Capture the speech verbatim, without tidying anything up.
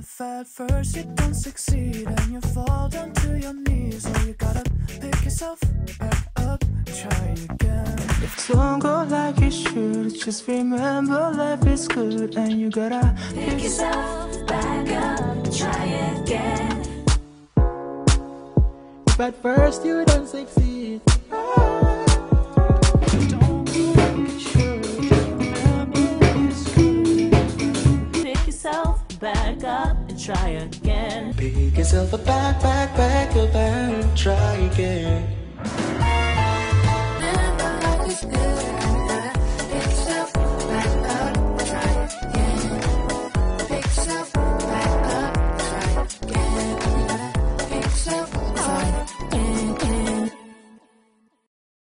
If at first you don't succeed and you fall down to your knees, oh, you gotta pick yourself back up, try again. If it don't go like it should, just remember life is good and you gotta pick yourself back up, try again. If at first you don't succeed, back up and try again. Pick yourself a back, back, back up and try again.